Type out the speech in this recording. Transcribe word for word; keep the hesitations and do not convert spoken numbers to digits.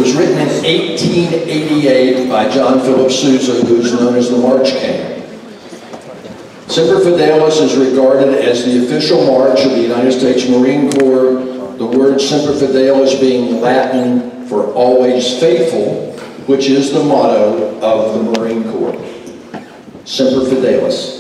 was written in eighteen eighty-eight by John Philip Sousa, who's known as the March King. Semper Fidelis is regarded as the official march of the United States Marine Corps, the word Semper Fidelis being Latin for always faithful, which is the motto of the Marine Corps. Semper Fidelis.